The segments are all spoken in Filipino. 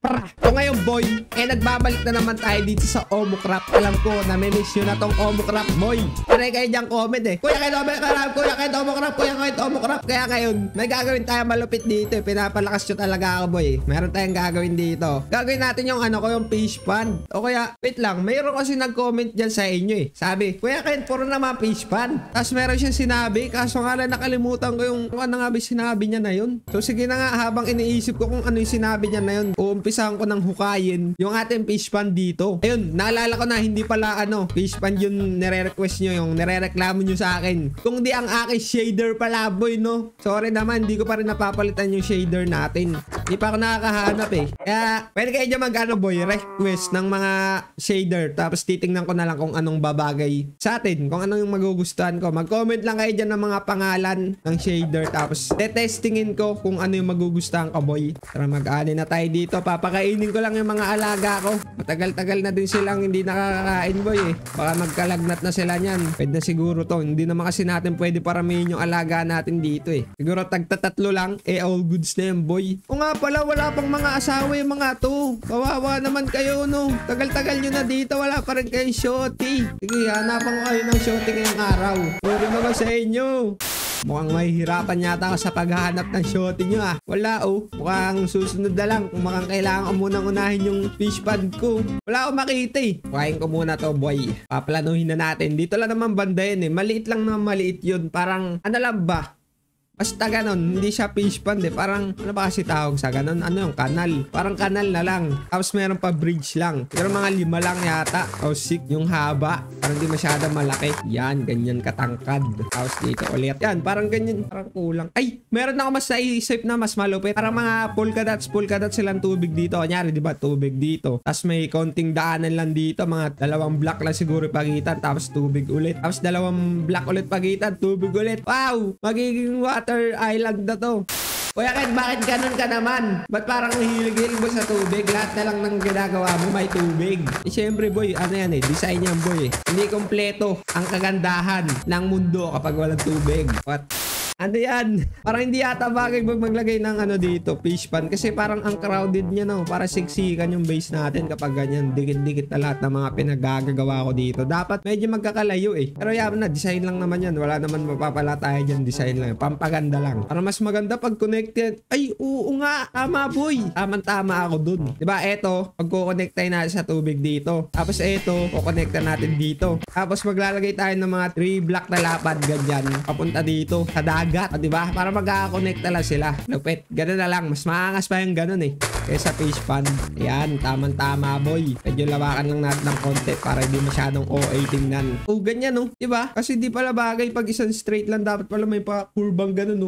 So ngayon boy, nagbabalik na naman tayo dito sa Omocraft. Alam ko, nami-miss nyo na tong Omocraft boy. Pare kayo dyan comment Kuya Kent Omocraft, Kuya Kent Omocraft, Kuya Kent Omocraft. Kaya ngayon, may gagawin tayo malupit dito Pinapalakas nyo talaga ako boy. Meron tayong gagawin dito. Gagawin natin yung yung fish pond. O kaya, wait lang, mayroon kasi nag-comment dyan sa inyo Sabi, Kuya Kent, puro naman fish pond. Tapos meron siyang sinabi, kaso nga lang nakalimutan ko yung ano nga ba sinabi niya na yun. So sige na nga, habang iniisip ko kung ano yung sinabi niya na yun, uumpisahan ko ng hukayin yung ating fish pond dito. Ayun, naalala ko na hindi pala fish pond yung nire-request nyo, yung nire-reklamo nyo sa akin. Kung di ang aking shader pala boy, no? Sorry naman, hindi ko pa rin napapalitan yung shader natin. Hindi pa ako nakakahanap Kaya, pwede kayo dyan boy, request ng mga shader. Tapos titingnan ko na lang kung anong babagay sa atin. Kung anong yung magugustuhan ko. Mag-comment lang kayo dyan ng mga pangalan ng shader. Tapos, tetestingin ko kung ano yung magugustuhan ko boy. Tara mag-ani na tayo dito. Papakainin ko lang yung mga alaga ko. Matagal-tagal na din silang hindi nakakakain boy Baka magkalagnat na sila niyan. Pwede na siguro to. Hindi naman kasi natin pwede paramihin yung alaga natin dito Siguro tagtatatlo lang. All goods na yan boy. O nga pala, wala pang mga asawa yung mga to. Kawawa naman kayo no. Tagal-tagal nyo na dito. Wala pa rin kayong shorty. Sige, hanapan ko kayo ng shorty ngayong araw. Sorry naman sa inyo. Mukhang mahihirapan yata ako sa paghahanap ng shorty nyo Wala Mukhang susunod na lang. Kung mukhang kailangan ko munang unahin yung fish pond ko. Wala akong makita Kuhain ko muna to boy. Paplanuhin na natin. Dito lang naman banda yun Maliit lang naman maliit yun. Parang ano lang ba? Basta ganon, hindi siya fish pond Parang, ano ba kasi tawag sa ganon? Ano yung kanal? Parang kanal na lang. Tapos meron pa bridge lang. Pero mga 5 lang yata. O 6 yung haba. Parang di masyadong malaki. Yan, ganyan katangkad. Tapos dito ulit. Yan, parang ganyan. Parang kulang. Ay, meron ako mas naisip na mas malupit. Parang mga polka dots silang tubig dito. Kanyari, di ba? Tubig dito. Tapos may konting daanan lang dito. Mga 2 block lang siguro pagitan. Tapos tubig ulit. Tapos 2 block ulit pagitan. Tubig ulit. Wow! Magiging water island na to. Kuya Kent, bakit ganun ka naman? Ba't parang hilig-hilig mo sa tubig? Lahat na lang ng ginagawa mo may tubig. Siyempre boy, ano yan design yan boy Hindi kompleto ang kagandahan ng mundo kapag walang tubig. What? Ano yan? Parang hindi yata bagay maglagay ng dito, fish pond. Kasi parang ang crowded niya para siksikan yung base natin kapag ganyan. Dikit-dikit na lahat ng mga pinagagagawa ko dito. Dapat medyo magkakalayo Pero yaman na, design lang naman yan. Wala naman mapapala tayo dyan. Design lang. Pampaganda lang. Para mas maganda pag connected. Ay, oo nga. Tama boy. Tama ako dun. Diba, eto, pagkukonektay natin sa tubig dito. Tapos eto, kukonekta natin dito. Tapos maglalagay tayo ng mga 3 block na lapad ganyan. Papunta dito. Sa dagat. Diba? Para magkakonnecta lang sila. Lupit. Ganun na lang. Mas maangas pa yung ganun kaysa fish pond. Ayan. Tamang-tama boy. Medyo lawakan lang natin ng konti para hindi masyadong OA tingnan. Ganyan Diba? Kasi di pala bagay pag isang straight lang. Dapat pala may pa-kurbang ganun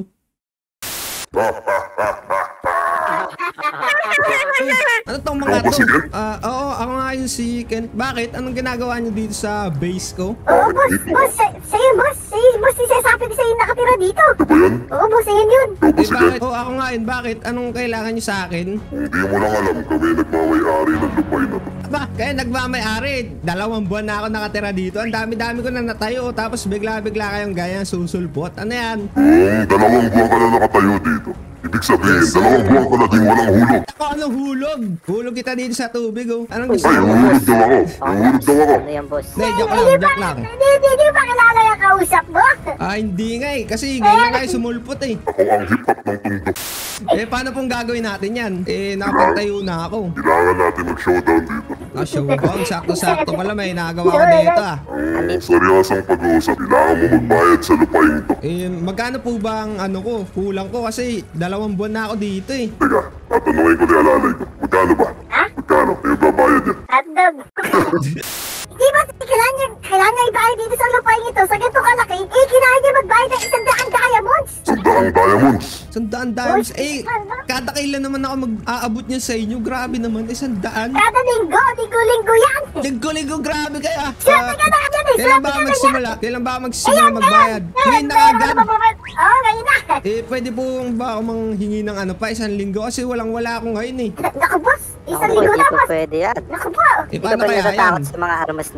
Ano tong mga to? Oo, ako nga yung si Kent. Bakit? Anong ginagawa niyo dito sa base ko? Oo, boss. Sa'yo, boss. Boss, sasabi ko sa'yo nakatira dito. Oo, boss, yun. Bakit? Ako nga yun. Bakit? Anong kailangan niyo sa akin? Hindi mo lang alam, kami nagmamay-ari ng lupay na to. Aba, kaya nagmamay-ari. 2 buwan na ako nakatira dito. Ang dami-dami ko na natayo. Tapos bigla-bigla kayong gaya susulpot. Ano yan? 2 buwan ka na nakatayo dito. Ibig sabihin, 2 buwan ka na din walang hulog. Anong hulog? Hulog kita dito sa tubig Anong gusto Ay, mo? hulog daw ako. Hulog daw ako. Ano yan, boss? Hindi, joke lang. Hindi ba kilala yung kausap mo? Hindi nga kasi ngayon lang kayo sumulpot Ako ang hip-hop ng tundo. Paano pong gagawin natin yan? Nakapagtayo na ako. Kailangan natin mag-showdown dito. Showdown? Sakto-sakto pala may nagawa ko dito Ang seryosong pag-uusap, kailangan mo magbayad sa lupain to. Magkano po ba ang ko? Kulang ko kasi 2 buwan na ako dito Teka, tatanungin ko ni Alalay ko. Magkano ba? Ha? Magkano? Kayo babayad yan. Hotdog. Di ba kailangan niya ibayad dito sa lupain ito sa ganito kalaki? Kailangan niya magbayad ng 100 diamonds. 100 diamonds. 100 diamonds? Kada kailan naman ako mag-aabot niya sa inyo? Grabe naman, 100. Kada linggo yan. Linggo, grabe kaya. Swerte ka na dyan Kailan ba magsimula? Kailan ba magsimula magbayad? Ngayon na agad. Oo, ngayon na. Pwede po ba ako manghingi ng pa 1 linggo? Kasi walang-wala ako ngayon Naku, boss. Ako, hindi po pwede yan. Naku po. Hindi Paano ka ba kaya natatakot yan? sa mga armas namin?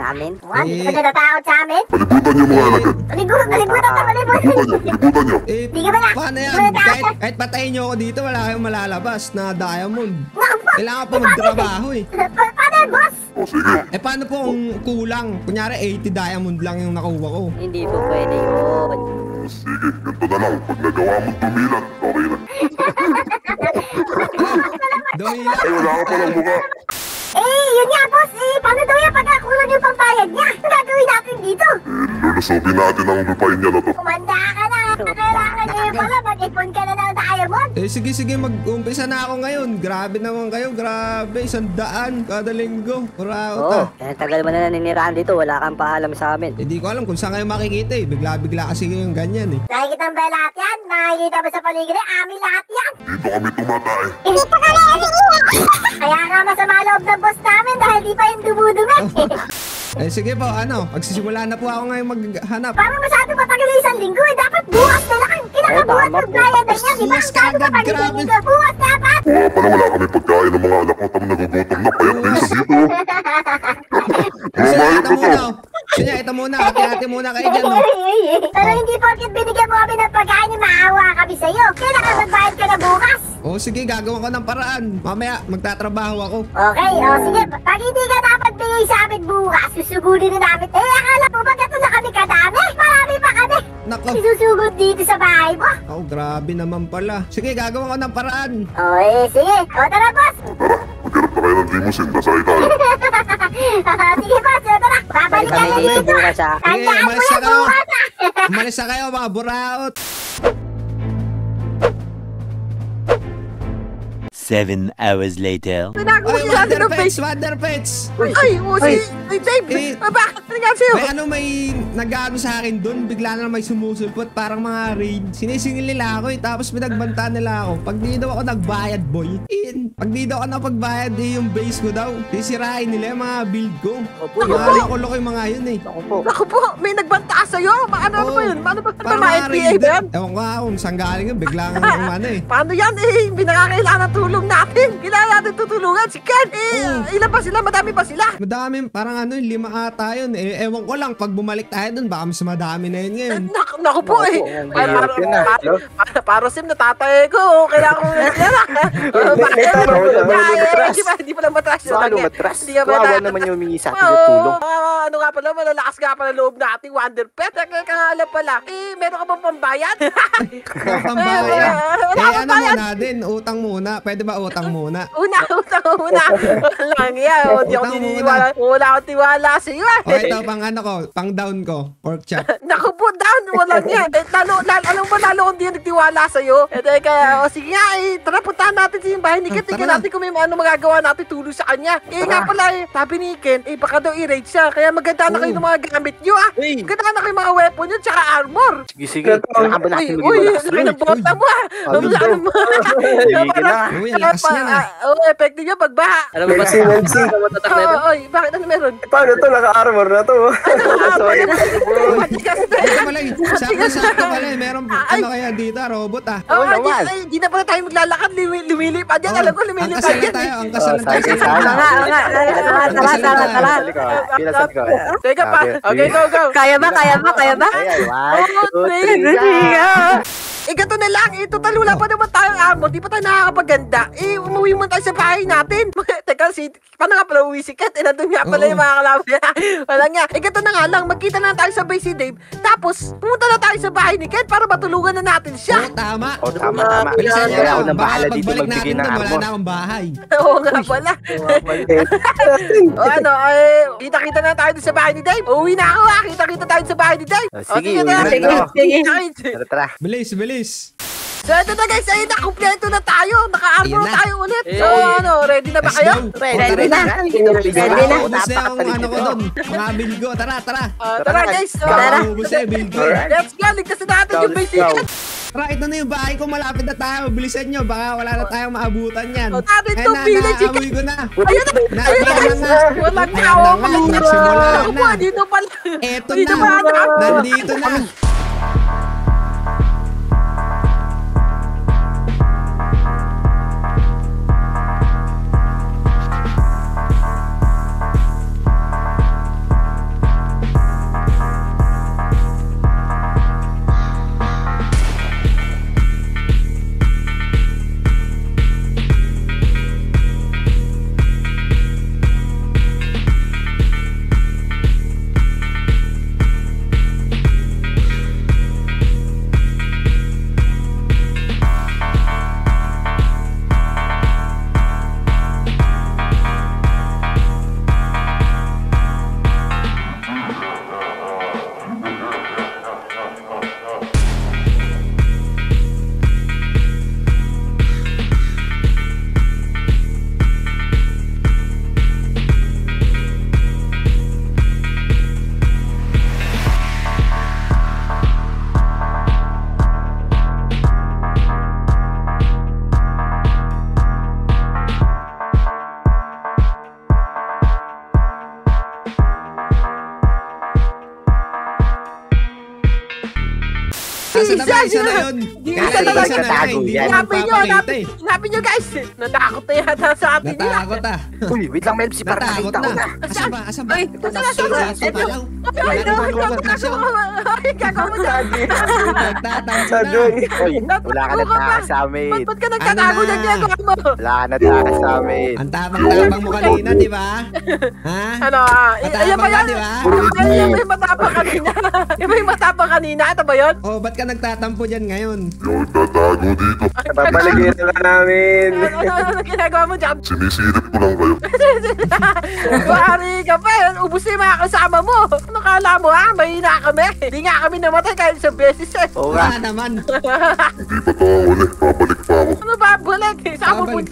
Mukhang hindi ka natatakot sa amin. Palibutan niyo mga alagad. Kalibutan ka, kalibutan. Palibutan niyo. Hindi ka ba na? Paano yan? Hindi ka natatakot. Kahit patayin nyo ako dito, wala kayong malalabas na diamond. Naku, boss. Kailangan pa magtrabaho eh. Paano yan, boss? O sige. Paano po kung kulang? Kunyari 80 diamond lang yung nakuha ko. Hindi po pwede yun. Sige, ganito na lang. Pag nagawa mo dumilat, okay na. Dumila. Ay, wala ka palang mukha. Yun nga, boss. Paano daw yan pagka kulang yung pambayad niya? Ano gagawin natin dito? Lulusubin natin ang lupain niya na to. Kumanda ka na. Kailangan ngayon pala mag-ipon ka na ng diamond. Sige, mag-umpisa na ako ngayon. Grabe naman kayo, grabe. 100 kada linggo. Puraot Oo, ah. kaya tagal mo na naninirahan dito, wala kang paalam sa amin. Hindi ko alam kung saan kayo makikita eh. Bigla-bigla kasi yung ganyan eh. Nakikita mo ba lahat yan? Nakikita mo sa paligid? Amin lahat yan. Dito kami tumatay. Hindi pa kami Kaya nga masama loob ng boss namin dahil di pa yung dumudungan. Sige po, magsisimula na po ako ngayon maghanap. Parang masyado matagal yung isang linggo eh. Dapat bukas na lang. Kinakabuhat tama ng po. bayad na niya. Di ba? Bukas Masyado kaagad, matagal yung grabe. linggo. Bukas dapat. Wala pa na wala kami pagkain ng mga anak ko. Tama nagugutom na. Payat na isa dito. Lumayot Ito na to. muna. Sige, ito muna. Hati-hati muna kayo dyan. No? Pero hindi porket binigyan mo kami ng pagkain yung maawa kami sa'yo. Kailangan magbayad ka na bukas. Sige, gagawa ko ng paraan. Mamaya, magtatrabaho ako. Okay, sige. Pag hindi ka dapat bigay sa amin bukas, susugudin na namin. Akala mo ba gato na kami kadami? Marami pa kami. Nako. Isusugod dito sa bahay mo. Grabe naman pala. Sige, gagawa ko ng paraan. Sige. Tara, boss. Maghanap na kayo ng limousine. Nasakay tayo. Sige, boss. Tara. Babalik ka Kami na dito dito. bukas ha. Tandaan mo umalis yan na kayo. bukas. Umalis na kayo, mga buraot. 7 hours later. Tinago mo Ay, siya ng face. Wonderpets. Ay, Dave. Eh, Bakit nangyari sa'yo? May nag-ano sa akin dun, bigla na may sumusulpot, parang mga raid. Sinisingil nila ako eh, tapos pinagbanta nila ako. Pag di daw ako nagbayad, boy, pag di daw ako napagbayad, yung base ko daw, sisirain nila yung mga build ko. Mga loko-loko yung mga yun eh. Naku po, may nagbanta sa'yo. Ano ba yun? Paano ba? Parang Mga mga FBA raid. ba yan? Ewan ko nga kung saan galing yun, bigla nga ano eh. Paano yan eh? Pinakakailangan ng tulong natin. Kailangan natin tutulungan. Si Ken, ilan pa sila? Madami pa sila. Madami, parang 5 ata yun. Ewan ko lang, pag bumalik tayo dun, baka mas madami na yun ngayon. Naku po eh. Para sim natatay ko. Kailangan ko Hindi pa lang matras. Hindi ka ba naman yung humingi sa atin ng tulong. Ano nga pala, malalakas nga pala loob nating Wonder Pet. Kaya pala, meron ka bang pambayad? Pambayad. Wala Ano muna din, utang muna. Pwede ba utang muna? Una. Walang yan. Hindi ako Utang tininiwala. Wala akong tiwala sa iyo. O ito, pang down ko, pork chop. Naku po, down. Walang yan. Alam mo, lalo kung di nagtiwala sa'yo. Kaya, sige nga, tara, puntahan natin sa yung bahay ni Ken. Tara Tingnan na. natin kung may ano magagawa natin tulong sa kanya. Nga pala, sabi ni Ken, baka daw i-raid siya. Kaya maganda na kayo ng mga gamit nyo, Maganda na kayo mga weapon nyo, tsaka armor. Sige. Kailangan ba natin maging Uy, malakas laki ng bota mo, Ano mo? Sige na. Uy, ang lakas niya na. Effective niya pagbaha. Alam mo ba sa matatak na ito? Oy, bakit ano meron? Paano to? Naka-armor na to. Sorry. Ito pala eh. Sakto pala eh. Meron, ano kaya dito, robot ah. Hindi na pala tayo maglalakad, lumilipad yan. Alam ko, Ang lumilipad kasal na yan. tayo, ang kasal na tayo. Sige, Tara. Teka pa. Okay, go. Kaya ba? Gato na lang, total wala pa naman tayong armor, di pa tayo nakakapaganda. Umuwi mo tayo sa bahay natin. Teka, paano nga pala uwi si Kat? Nandun nga pala yung mga kalabi. Wala nga. Gato na nga lang, magkita na tayo sa base si Dave. Tapos, pumunta na tayo sa bahay ni Kat para matulungan na natin siya. Tama. Tama. Bilisan niyo Kaya ako na. nang bahala Baka dito pagbalik magbigay natin ng doon, wala armor. na akong bahay. Oo nga pala. Kita-kita na tayo sa bahay ni Dave. Uwi na ako kita-kita tayo sa bahay ni Dave. Sige, na. uwi na Sige. Tara. Bilis. So ito na guys, ayun na, kumpleto na tayo. Naka-armor Ayun na. tayo ulit. So ready na ba kayo? Ready na. Ready na. Ubus na yung ano ko doon. Mga build ko. Tara. Tara guys. Ubus na yung build ko. Let's go, ligtas na natin yung basic. Tara, ito na yung bahay ko. Malapit na tayo. Bilisan nyo. Baka wala na tayong maabutan yan. Natin to, village. Naamoy ko na. Ayun na. Ayun na guys. Walang tao. Nagsimula Ako po, na. dito pala. Eto Dito na. pa. Nandito na. isa na yun. Isa na lang. Isa na lang, hindi mo Hanapin nyo, papakita eh. hanapin nyo guys. Natakot na yata sa atin nila. Natakot ah. Uy, wait lang, Melbs. Para Natakot nakita ko na. na. Asan ba? Asan ba? Ay, Ito, asan, nasa asan? sofa lang. Ay, Wala na mga kasya. ay, gagawa mo dyan. Nagtatampo Sa na. Joy. Uy, wala ka nagtakas sa amin. Ba't ka nagtatago Ano na? ng ginagawa mo? Wala ka nagtakas sa amin. Ang tapang-tapang mo kanina, di ba? Ha? Ano, ayan ba Matapang ka, yan? di ba? Ayan ba yung matapang kanina? Yan ba yung matapang kanina? Ito ba yun? Oh, ba't ka nagtatampo dyan ngayon? Yung tatago dito. Papaligyan na namin. Ano ginagawa mo dyan? Sinisilip ko lang kayo. Bari ka pa, ubus na yung mga kasama mo. Ano kala mo ha? Mahina kami. Hindi nga kami namatay kahit isang beses eh. Oo nga. Wala naman. Hindi pa tayo uli. Babalik pa ako. Ano ba, bulag? Saan mo Babalik. punta?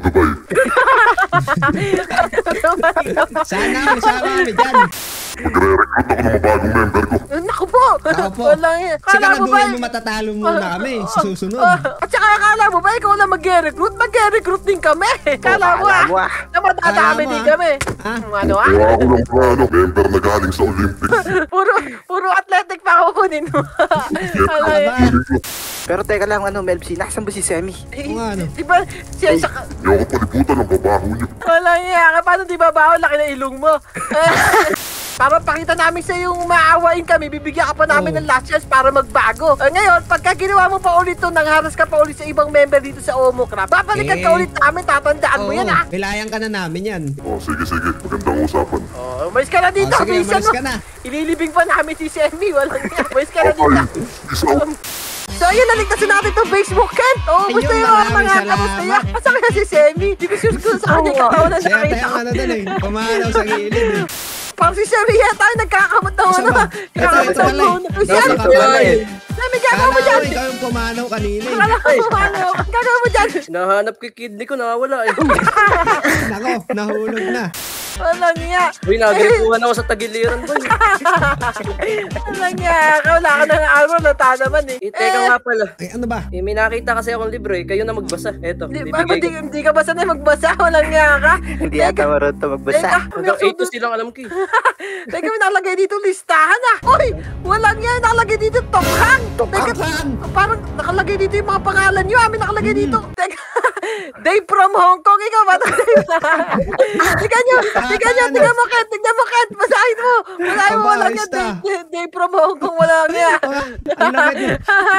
Magdudubay. Sana kami, sama kami dyan. Magre-recruit ako ng mga bagong member ko. Naku po! Ako po. Walang yan. Siguraduhin mo matatalo muna kami sa susunod. At saka akala mo ba ikaw lang mag-recruit? Mag-recruit din kami. Kala mo Kala mo, na matadami Kala mo, din kami. Ah? Ano ah? Kaya ako lang plano. Member na galing sa Olympics. Puro athletic pa kukunin mo. Ano Aba, yan? Pero teka lang, Melbs, nasaan ba si Semi? Oo nga, ano? Di ba siya sa... Hindi ako palibutan ng babaho niyo. Wala nga. Paano di ba baho? Laki na ilong mo. Para pakita namin sa yung maawain kami, bibigyan ka pa namin ng last chance para magbago. Ngayon, pagka ginawa mo pa ulit to, nangharas ka pa ulit sa ibang member dito sa Omocraft, babalikan ka ulit namin, tatandaan mo Oo, yan ha. Pilayan ka na namin yan. Oh, sige, sige. Magandang usapan. Oh, umalis ka na dito, Oh, sige, bilisan umalis mo. ka na. Ililibing pa namin si Semi, walang yan. Umalis ka na dito. Okay. Peace out. So ayun, naligtasin natin itong Facebook, Ken. Oh, Ayun, gusto yung maraming mga salamat. kamusta yan. Asa kaya si Semi? Di ko sure kung saan niya katawa na Swerte nakita ang ko. ano dun eh. Pumalaw sa gilid eh. Parang si Semi yan tayo nagkakamot ng Isa ano. ba? Kakakamot Ito ng pala eh. phone. Uy, Nasa Semi, kapala eh. Semi, gagawa Kala mo ko dyan. ikaw yung pumanaw kanina eh. Kala ko ano, gagawa mo dyan. Nahanap ko yung kidney ko, nawawala eh. Nako, nahulog na. Walang nga. Uy, nagripuhan ako sa tagiliran boy. Walang nga. Wala ka ng araw na ta naman eh. Teka nga pala. Ay, ano ba? Eh, may nakita kasi akong libro eh. Kayo na magbasa. Eto, Di bibigay ko. hindi ka ba sanay magbasa? Walang nga ka. Hindi ata marunong to magbasa. Hanggang 8 to silang alam ko eh. Teka, may nakalagay dito listahan ah. Uy, walang nga. Nakalagay dito Tokhang. Teka, Tokhang. parang nakalagay dito yung mga pangalan nyo. May nakalagay dito. Teka, Dave from Hong Kong. Ikaw ba? Tingnan nyo. Tingnan mo, Ken. Basahin mo. Basahin mo. Walang nga. Pabayos na. Dave from Hong Kong. Walang nga. Ang lapit niya.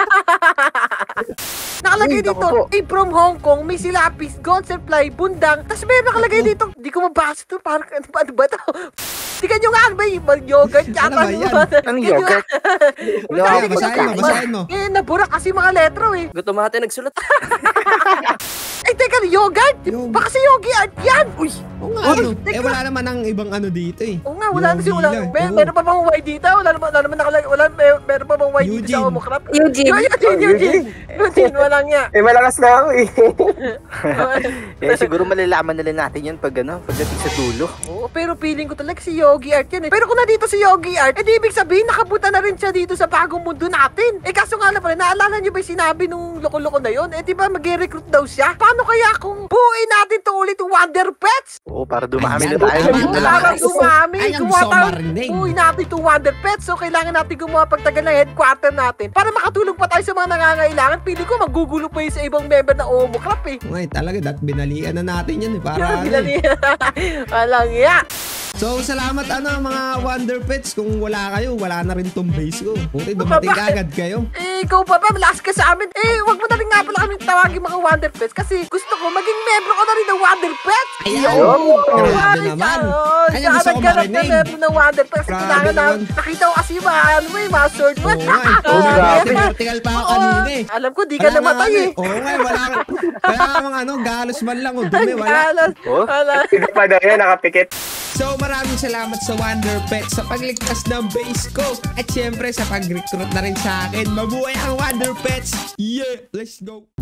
Nakalagay Uy, dito, naku po. from Hong Kong, may silapis, gonserfly, bundang. Tapos may nakalagay dito, di ko mabasa to, parang ano ba to? Tingnan nyo nga, may yogurt yata. Ano ba yan? Anong yogurt? Basahin mo. Eh, nabura kasi mga letro eh. Gutomate nagsulat. Ay, teka, yogurt? Yogurt. Baka si Yogi Art yan. Uy, Oo nga, ano? teka. Eh, wala naman ang ibang ano dito eh. Oo nga, wala na si Yogi lang. Oo. Meron pa bang white dito? Wala naman nakalagay. Meron pa bang white dito sa Eugene. Omocraft? Eugene. Eugene, walang nga. Eh, malakas na ako eh. Eh, siguro malalaman nila natin yan pagdating sa dulo. Oo, pero feeling ko talaga si Yogi Art yan eh. Pero kung nandito si Yogi Art, di ibig sabihin nakabuta na rin siya dito sa bagong mundo natin. Eh kaso nga na pala, naalala niyo ba yung sinabi nung loko-loko na yon? Eh di ba mag-recruit daw siya? Paano kaya kung buuin natin to ulit Wonder Pets? Oo, para dumami Ayan, na tayo. tama Oo, na. para dumami. Ay, ang Gumawa gusto ko tayo. marinig. Buuin natin to Wonder Pets. So kailangan natin gumawa pagtagal ng headquarter natin para makatulong pa tayo sa mga nangangailangan. Pili ko magugulo pa yun sa ibang member ng Omocraft eh. Ngay, talaga, binalian na natin yan eh. Para ano eh. Bilali. Walang iya. So, salamat mga Wonder Pets. Kung wala kayo, wala na rin tong base ko. Buti, dumating agad kayo. Eh, ikaw pa ba? Malakas ka sa amin. Eh, wag mo na rin nga pala kami tawagin mga Wonder Pets kasi gusto ko maging membro ko na rin ng Wonder Pets. Ayan! Grabe naman! Ayan, gusto ko marinig. Membro ng Wonder Pets. Kasi Grabe kailangan na, naman. nakita ko kasi mga sword mo. Oo nga eh. Oo nga, vertical pa ako kanina eh. Alam ko, di ka namatay eh. Oo nga, wala ka. Kaya galos man lang. Dumi, wala. Oh, Wala. hindi pa daw yan, nakapikit. So maraming salamat sa Wonder Pets sa pagligtas ng base ko. At syempre sa pag-recruit na rin sa akin. Mabuhay ang Wonder Pets! Yeah! Let's go!